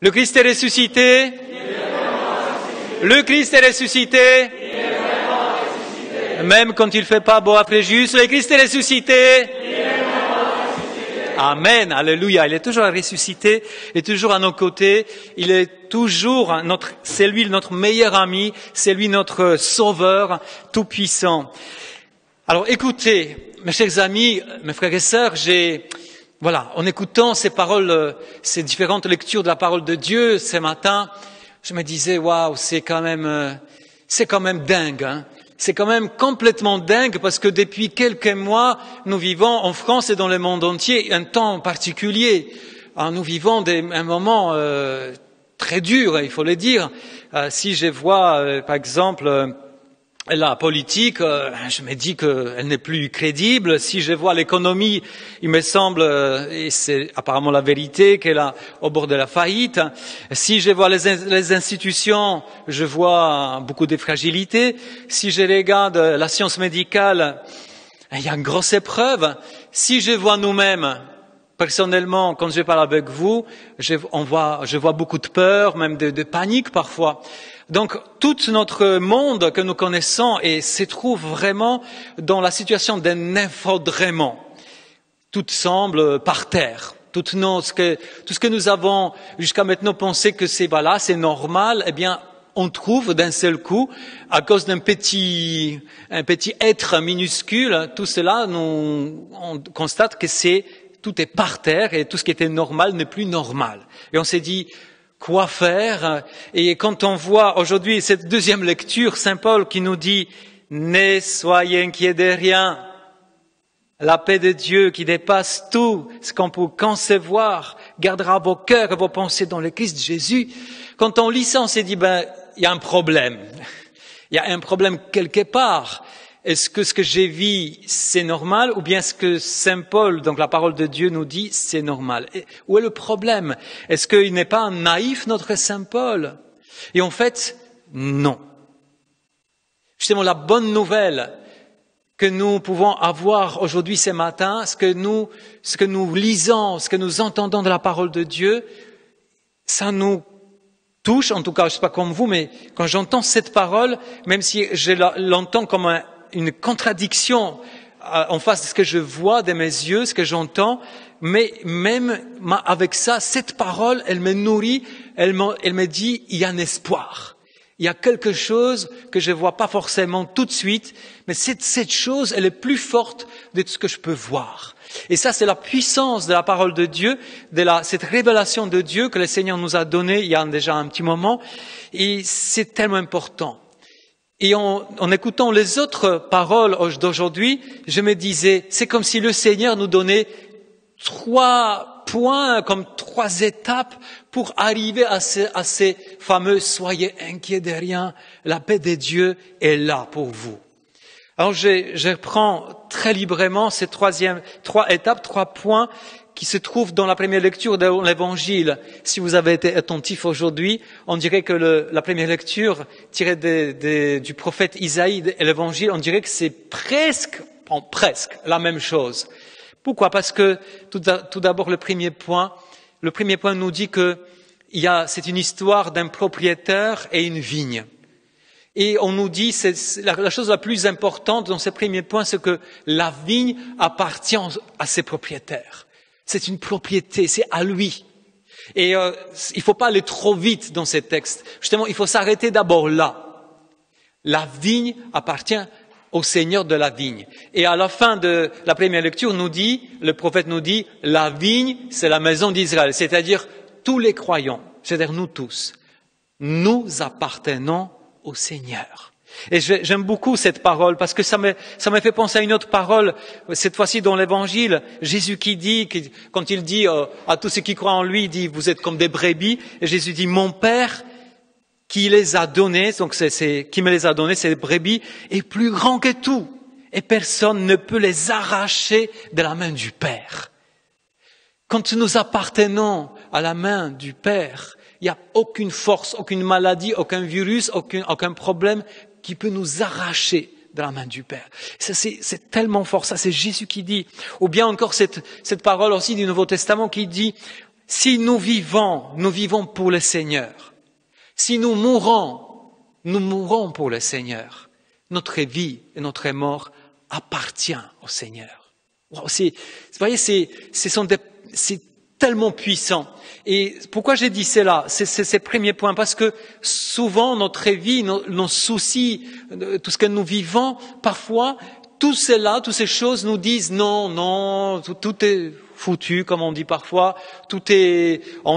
Le Christ est ressuscité. Le Christ est ressuscité. Même quand il fait pas beau après juste, le Christ est ressuscité. Amen, alléluia. Il est toujours ressuscité, il est toujours à nos côtés, il est toujours c'est lui notre meilleur ami, c'est lui notre sauveur tout-puissant. Alors écoutez, mes chers amis, mes frères et sœurs, en écoutant ces paroles, ces différentes lectures de la parole de Dieu ce matin, je me disais, waouh, c'est quand même dingue, hein. C'est quand même complètement dingue parce que depuis quelques mois, nous vivons en France et dans le monde entier un temps particulier. Nous vivons un moment très dur, il faut le dire. Si je vois, par exemple, la politique, je me dis qu'elle n'est plus crédible. Si je vois l'économie, il me semble, et c'est apparemment la vérité, qu'elle est au bord de la faillite. Si je vois les institutions, je vois beaucoup de fragilité. Si je regarde la science médicale, il y a une grosse épreuve. Si je vois nous-mêmes, personnellement, quand je parle avec vous, je vois beaucoup de peur, même de panique parfois. Donc, tout notre monde que nous connaissons se trouve vraiment dans la situation d'un effondrement. Tout semble par terre. Tout ce que nous avons jusqu'à maintenant pensé que c'est normal, eh bien, on trouve d'un seul coup, à cause d'un petit être minuscule, tout cela, on constate que tout est par terre et tout ce qui était normal n'est plus normal. Et on s'est dit, quoi faire? Et quand on voit aujourd'hui cette deuxième lecture, Saint Paul qui nous dit « Ne soyez inquiets de rien, la paix de Dieu qui dépasse tout ce qu'on peut concevoir, gardera vos cœurs et vos pensées dans le Christ Jésus ». Quand on lit ça, on s'est dit « il y a un problème, il y a un problème quelque part ». Est-ce que ce que j'ai vu, c'est normal, ou bien ce que Saint Paul, donc la parole de Dieu, nous dit, c'est normal? Où est le problème? Est-ce qu'il n'est pas naïf, notre Saint Paul? Et en fait, non. Justement, la bonne nouvelle que nous pouvons avoir aujourd'hui, ce matin, ce que nous lisons, ce que nous entendons de la parole de Dieu, ça nous touche, en tout cas, je ne sais pas comme vous, mais quand j'entends cette parole, même si je l'entends comme une contradiction en face de ce que je vois de mes yeux, ce que j'entends, mais même avec ça, cette parole, elle me nourrit, elle me dit, il y a un espoir. Il y a quelque chose que je ne vois pas forcément tout de suite, mais cette chose, elle est plus forte de ce que je peux voir. Et ça, c'est la puissance de la parole de Dieu, cette révélation de Dieu que le Seigneur nous a donnée il y a déjà un petit moment, et c'est tellement important. Et en écoutant les autres paroles d'aujourd'hui, je me disais, c'est comme si le Seigneur nous donnait 3 points, comme 3 étapes pour arriver à ces fameux « Soyez inquiets de rien, la paix de Dieu est là pour vous ». Alors je reprends très librement ces 3 étapes, 3 points qui se trouvent dans la première lecture de l'Évangile. Si vous avez été attentif aujourd'hui, on dirait que la première lecture tirée du prophète Isaïe et l'Évangile, on dirait que c'est presque la même chose. Pourquoi? Parce que tout d'abord le premier point nous dit que c'est une histoire d'un propriétaire et une vigne. Et on nous dit, la chose la plus importante dans ce premier point, c'est que la vigne appartient à ses propriétaires. C'est une propriété, c'est à lui. Et il faut pas aller trop vite dans ces textes. Justement, il faut s'arrêter d'abord là. La vigne appartient au Seigneur de la vigne. Et à la fin de la première lecture, le prophète nous dit, la vigne, c'est la maison d'Israël, c'est-à-dire tous les croyants, c'est-à-dire nous tous. Nous appartenons au Seigneur. Et j'aime beaucoup cette parole parce que ça me fait penser à une autre parole, cette fois-ci dans l'Évangile, Jésus quand il dit à tous ceux qui croient en lui, il dit vous êtes comme des brebis, et Jésus dit mon Père qui les a donnés, donc qui me les a donnés, ces brebis, est plus grand que tout, et personne ne peut les arracher de la main du Père. Quand nous appartenons à la main du Père, il n'y a aucune force, aucune maladie, aucun virus, aucun problème qui peut nous arracher de la main du Père. Ça, c'est tellement fort, ça c'est Jésus qui dit. Ou bien encore cette parole aussi du Nouveau Testament qui dit, Si nous vivons pour le Seigneur. Si nous mourons pour le Seigneur. Notre vie et notre mort appartient au Seigneur. Wow, vous voyez, c'est tellement puissant. Et pourquoi j'ai dit cela? C'est le premier point, parce que souvent notre vie, nos soucis, tout ce que nous vivons, parfois, tout cela, toutes ces choses nous disent non, tout est foutu, comme on dit parfois, tout est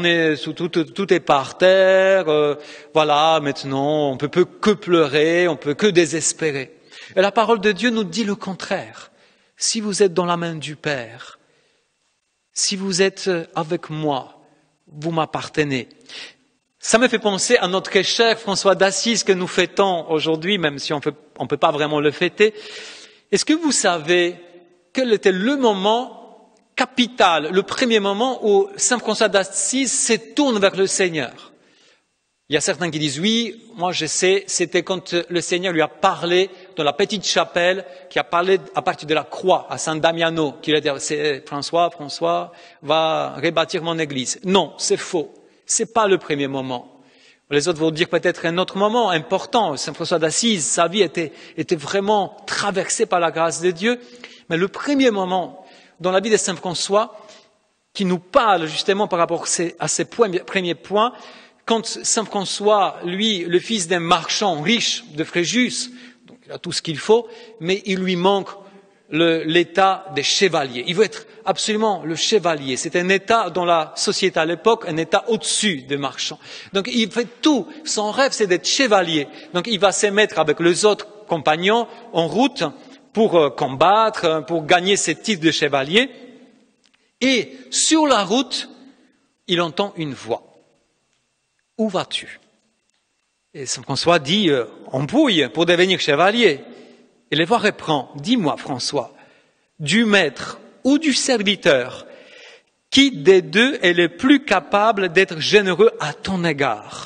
par terre, voilà, maintenant, on peut que pleurer, on peut que désespérer. Et la parole de Dieu nous dit le contraire. Si vous êtes dans la main du Père, si vous êtes avec moi, vous m'appartenez. Ça me fait penser à notre cher François d'Assise que nous fêtons aujourd'hui, même si on peut pas vraiment le fêter. Est-ce que vous savez quel était le moment capital, le premier moment où Saint François d'Assise se tourne vers le Seigneur? Il y a certains qui disent oui, moi je sais, c'était quand le Seigneur lui a parlé dans la petite chapelle, qui a parlé à partir de la croix à Saint Damiano, qu'il a dit François va rebâtir mon église. Non, c'est faux. C'est pas le premier moment. Les autres vont dire peut-être un autre moment important. Saint François d'Assise, sa vie était vraiment traversée par la grâce de Dieu. Mais le premier moment dans la vie de Saint François, qui nous parle justement par rapport à ces premiers points, quand Saint François, lui, le fils d'un marchand riche de Fréjus, donc il a tout ce qu'il faut, mais il lui manque l'état des chevaliers. Il veut être absolument le chevalier. C'est un état dans la société à l'époque, un état au-dessus des marchands. Donc il fait tout. Son rêve, c'est d'être chevalier. Donc il va se mettre avec les autres compagnons en route pour combattre, pour gagner ce titre de chevalier. Et sur la route, il entend une voix. Où vas-tu? Et Saint François dit, en pouille pour devenir chevalier. Et la voix reprend, dis-moi François, du maître ou du serviteur, qui des deux est le plus capable d'être généreux à ton égard?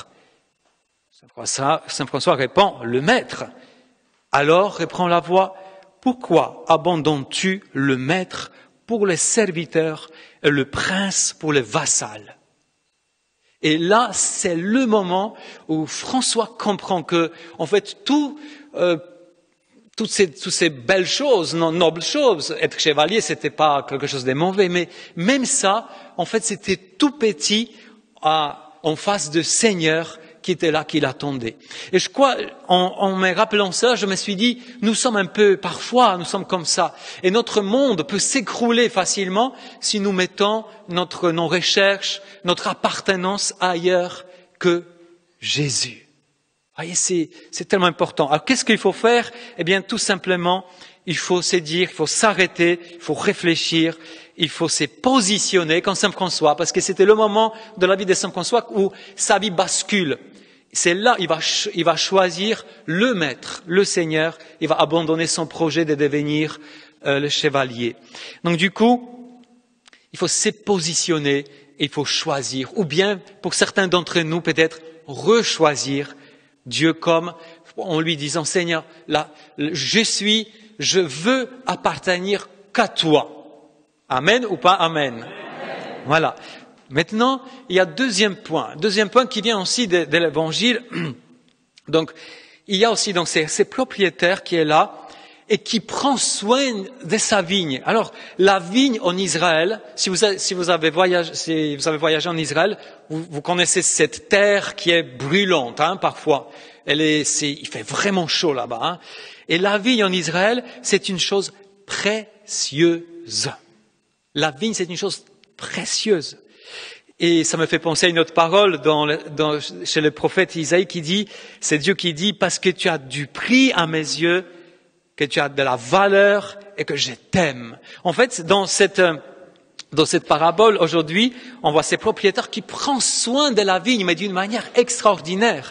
Saint François répond, le maître. Alors reprend la voix, pourquoi abandonnes-tu le maître pour les serviteurs et le prince pour les vassals? Et là, c'est le moment où François comprend que, en fait, toutes ces belles choses, nobles choses, être chevalier, c'était pas quelque chose de mauvais, mais même ça, en fait, c'était tout petit en face du Seigneur qui était là, qui l'attendait. Et je crois, en me rappelant ça, je me suis dit, nous sommes comme ça. Et notre monde peut s'écrouler facilement si nous mettons nos recherches, notre appartenance ailleurs que Jésus. Vous voyez, c'est tellement important. Alors, qu'est-ce qu'il faut faire? Eh bien, tout simplement, il faut se dire, il faut s'arrêter, il faut réfléchir, il faut se positionner comme Saint François, parce que c'était le moment de la vie de Saint François où sa vie bascule. C'est là, il va choisir le maître, le Seigneur, il va abandonner son projet de devenir le chevalier. Donc du coup, il faut se positionner et il faut choisir, ou bien pour certains d'entre nous peut-être rechoisir Dieu comme en lui disant Seigneur, là, je veux appartenir qu'à toi. Amen ou pas amen? Amen. Voilà. Maintenant, il y a deuxième point qui vient aussi de l'évangile. Donc, il y a aussi donc ces propriétaires qui est là et qui prend soin de sa vigne. Alors, la vigne en Israël, si vous avez voyagé en Israël, vous connaissez cette terre qui est brûlante, parfois. Il fait vraiment chaud là-bas. Hein. Et la vigne en Israël, c'est une chose précieuse. La vigne, c'est une chose précieuse. Et ça me fait penser à une autre parole chez le prophète Isaïe qui dit, c'est Dieu qui dit, parce que tu as du prix à mes yeux, que tu as de la valeur et que je t'aime. En fait, dans cette parabole, aujourd'hui, on voit ces propriétaires qui prennent soin de la vigne, mais d'une manière extraordinaire.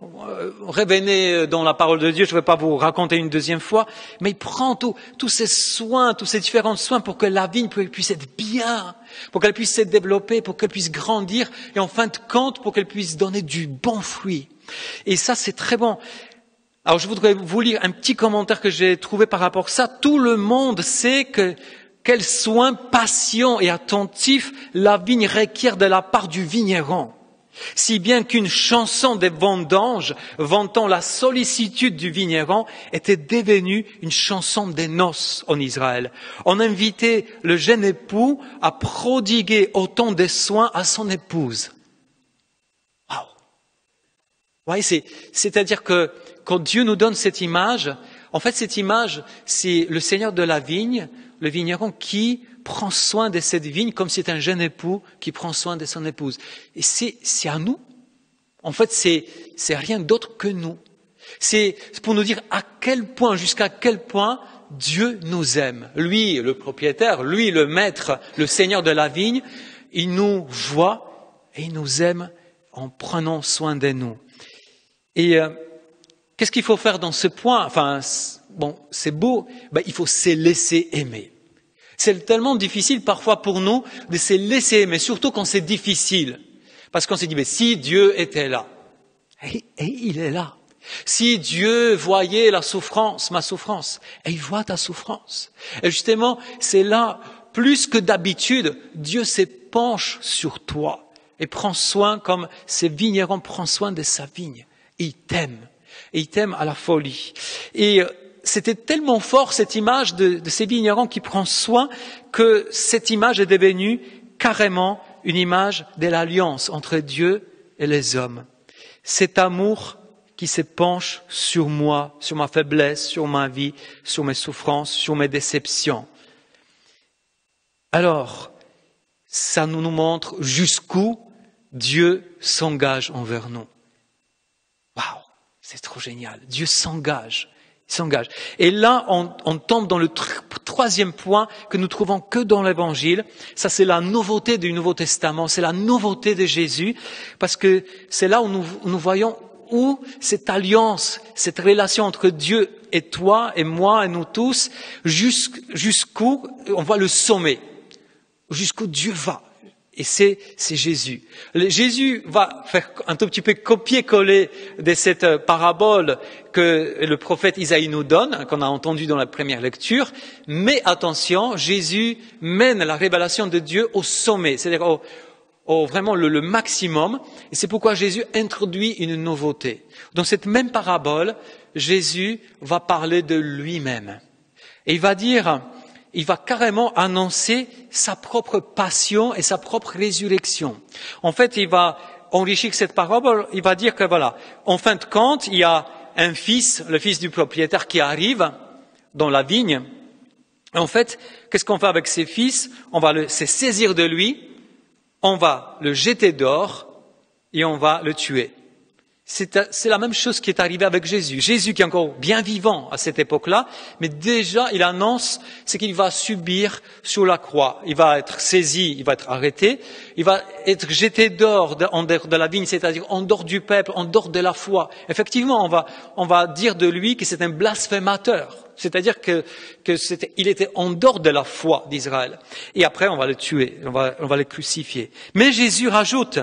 Revenez dans la parole de Dieu, je ne vais pas vous raconter une deuxième fois, mais il prend tous ces soins, tous ces différents soins pour que la vigne puisse être bien, pour qu'elle puisse se développer, pour qu'elle puisse grandir, et en fin de compte, pour qu'elle puisse donner du bon fruit. Et ça, c'est très bon. Alors, je voudrais vous lire un petit commentaire que j'ai trouvé par rapport à ça. Tout le monde sait que quel soin patient et attentif la vigne requiert de la part du vigneron. Si bien qu'une chanson des vendanges vantant la sollicitude du vigneron était devenue une chanson des noces en Israël. On invitait le jeune époux à prodiguer autant de soins à son épouse. Waouh! Ouais, c'est-à-dire que quand Dieu nous donne cette image, en fait cette image, c'est le Seigneur de la vigne, le vigneron qui prend soin de cette vigne comme c'est un jeune époux qui prend soin de son épouse. Et c'est à nous. En fait, c'est rien d'autre que nous. C'est pour nous dire à quel point, jusqu'à quel point Dieu nous aime. Lui, le propriétaire, lui, le maître, le Seigneur de la vigne, il nous voit et il nous aime en prenant soin de nous. Et qu'est-ce qu'il faut faire dans ce point? Enfin, bon, c'est beau, il faut se laisser aimer. C'est tellement difficile parfois pour nous de se laisser aimer, surtout quand c'est difficile. Parce qu'on s'est dit, mais si Dieu était là, et il est là. Si Dieu voyait la souffrance, ma souffrance, et il voit ta souffrance. Et justement, c'est là, plus que d'habitude, Dieu s'épanche sur toi et prend soin comme ces vignerons prennent soin de sa vigne. Et il t'aime. Et il t'aime à la folie. Et c'était tellement fort cette image de ces vignerons qui prennent soin que cette image est devenue carrément une image de l'alliance entre Dieu et les hommes. Cet amour qui se penche sur moi, sur ma faiblesse, sur ma vie, sur mes souffrances, sur mes déceptions. Alors, ça nous montre jusqu'où Dieu s'engage envers nous. Waouh, c'est trop génial. Dieu s'engage. Et là, on tombe dans le troisième point que nous trouvons que dans l'Évangile. Ça, c'est la nouveauté du Nouveau Testament, c'est la nouveauté de Jésus, parce que c'est là où nous voyons où cette alliance, cette relation entre Dieu et toi et moi et nous tous, jusqu'où on voit le sommet, jusqu'où Dieu va. Et c'est Jésus. Jésus va faire un tout petit peu copier-coller de cette parabole que le prophète Isaïe nous donne, qu'on a entendu dans la première lecture. Mais attention, Jésus mène la révélation de Dieu au sommet, c'est-à-dire vraiment le maximum. Et c'est pourquoi Jésus introduit une nouveauté. Dans cette même parabole, Jésus va parler de lui-même. Et il va carrément annoncer sa propre passion et sa propre résurrection. En fait, il va enrichir cette parabole, il va dire que voilà, en fin de compte, il y a un fils, le fils du propriétaire qui arrive dans la vigne. En fait, qu'est-ce qu'on fait avec ses fils? On va se saisir de lui, on va le jeter dehors et on va le tuer. C'est la même chose qui est arrivée avec Jésus. Jésus qui est encore bien vivant à cette époque-là, mais déjà il annonce ce qu'il va subir sur la croix. Il va être saisi, il va être arrêté, il va être jeté dehors de la vigne, c'est-à-dire en dehors du peuple, en dehors de la foi. Effectivement, on va dire de lui que c'est un blasphémateur, c'est-à-dire il était en dehors de la foi d'Israël. Et après, on va le tuer, on va le crucifier. Mais Jésus rajoute,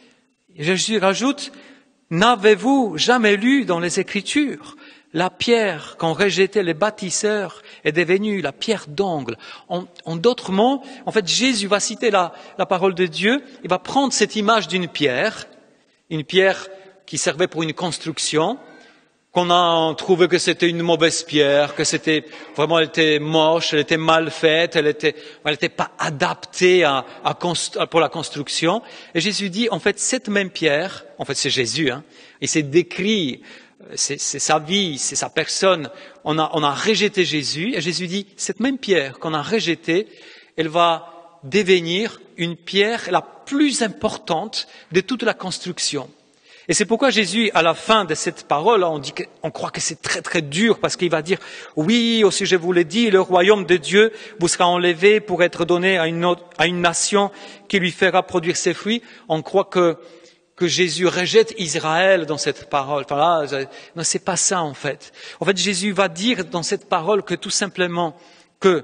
n'avez-vous jamais lu dans les Écritures la pierre qu'ont rejetée les bâtisseurs est devenue la pierre d'angle? En d'autres mots, en fait, Jésus va citer la parole de Dieu, il va prendre cette image d'une pierre qui servait pour une construction, qu'on a trouvé que c'était une mauvaise pierre, que elle était moche, elle était mal faite, elle était pas adaptée pour la construction. Et Jésus dit, en fait, cette même pierre, en fait, c'est Jésus, et c'est décrit, c'est sa vie, c'est sa personne. On a rejeté Jésus, et Jésus dit, cette même pierre qu'on a rejetée, elle va devenir une pierre la plus importante de toute la construction. Et c'est pourquoi Jésus, à la fin de cette parole, on croit que c'est très très dur, parce qu'il va dire, oui, aussi je vous l'ai dit, le royaume de Dieu vous sera enlevé pour être donné à une nation qui lui fera produire ses fruits. On croit que Jésus rejette Israël dans cette parole. Enfin là, non, c'est pas ça en fait. En fait, Jésus va dire dans cette parole que tout simplement que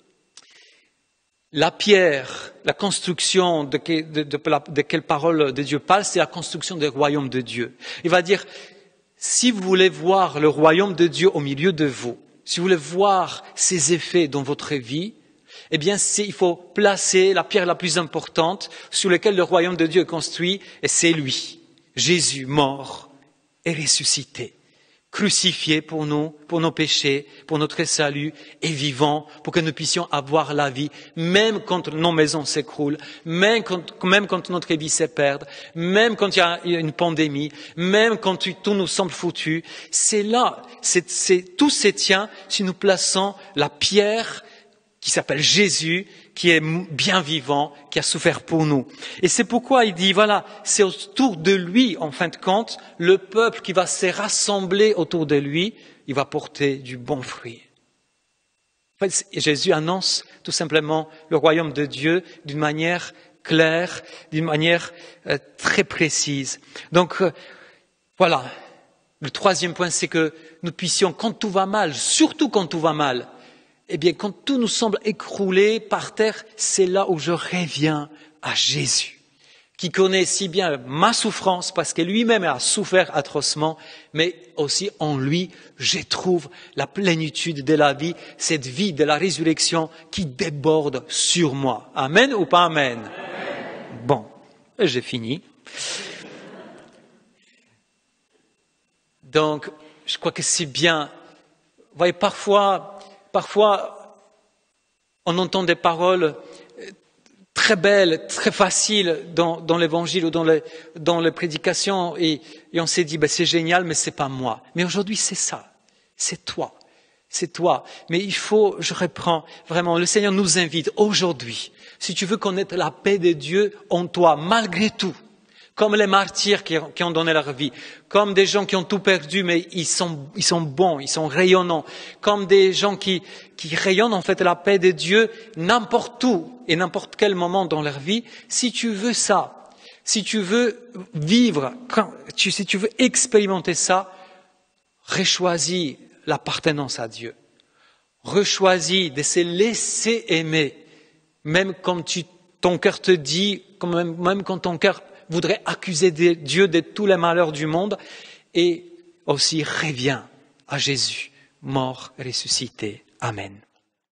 la pierre, la construction de quelle parole de Dieu parle, c'est la construction du royaume de Dieu. Il va dire, si vous voulez voir le royaume de Dieu au milieu de vous, si vous voulez voir ses effets dans votre vie, Eh bien, il faut placer la pierre la plus importante sur laquelle le royaume de Dieu est construit, et c'est lui, Jésus, mort et ressuscité, crucifié pour nous, pour nos péchés, pour notre salut, et vivant pour que nous puissions avoir la vie, même quand nos maisons s'écroulent, même quand notre vie se perd, même quand il y a une pandémie, même quand tout nous semble foutu. C'est là, tout se tient si nous plaçons la pierre qui s'appelle Jésus, qui est bien vivant, qui a souffert pour nous. Et c'est pourquoi il dit, voilà, c'est autour de lui, en fin de compte, le peuple qui va se rassembler autour de lui, il va porter du bon fruit. En fait, Jésus annonce tout simplement le royaume de Dieu d'une manière claire, d'une manière très précise. Donc, voilà. Le troisième point, c'est que nous puissions, quand tout va mal, surtout quand tout va mal, eh bien, quand tout nous semble écroulé par terre, c'est là où je reviens à Jésus, qui connaît si bien ma souffrance, parce que lui-même a souffert atrocement, mais aussi en lui, je trouve la plénitude de la vie, cette vie de la résurrection qui déborde sur moi. Amen ou pas amen? Amen. Bon, j'ai fini. Donc, je crois que c'est bien. Vous voyez, parfois, on entend des paroles très belles, très faciles dans l'évangile ou dans les prédications et on s'est dit, c'est génial, mais c'est pas moi. Mais aujourd'hui, c'est ça. C'est toi. C'est toi. Mais je reprends vraiment, le Seigneur nous invite aujourd'hui, si tu veux connaître la paix de Dieu en toi, malgré tout, comme les martyrs qui ont donné leur vie, comme des gens qui ont tout perdu, mais ils sont bons, ils sont rayonnants, comme des gens qui rayonnent en fait la paix de Dieu n'importe où et n'importe quel moment dans leur vie. Si tu veux ça, si tu veux vivre, si tu veux expérimenter ça, rechoisis l'appartenance à Dieu. Rechoisis de se laisser aimer, même quand ton cœur te dit, même quand ton cœur voudrait accuser Dieu de tous les malheurs du monde, et aussi reviens à Jésus, mort, ressuscité. Amen.